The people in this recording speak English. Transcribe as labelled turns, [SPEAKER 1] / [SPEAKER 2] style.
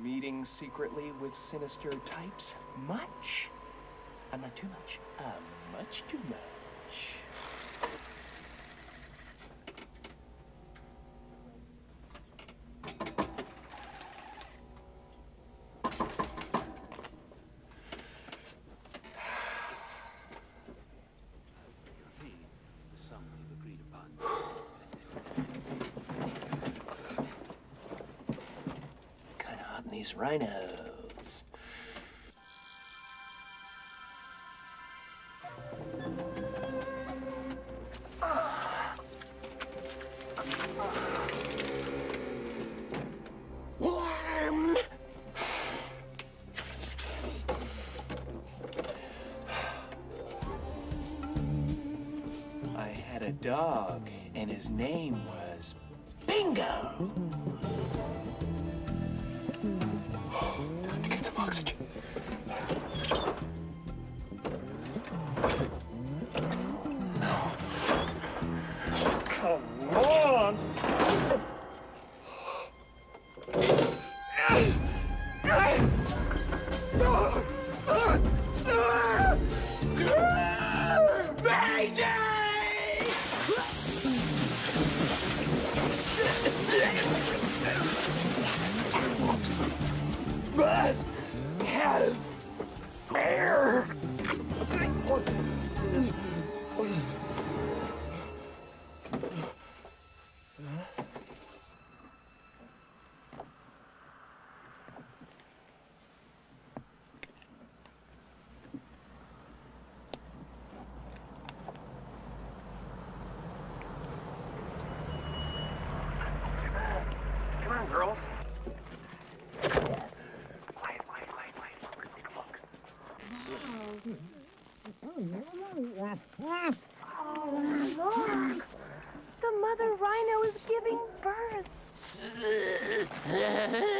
[SPEAKER 1] Meeting secretly with sinister types? Much? Not too much. Much too much. Kinda hot in these rhinos. Warm! I had a dog, and his name was Bingo! Time to get some oxygen. No. Come on! Must have air. Come on, girls.
[SPEAKER 2] Oh, Lord! The mother rhino is giving birth.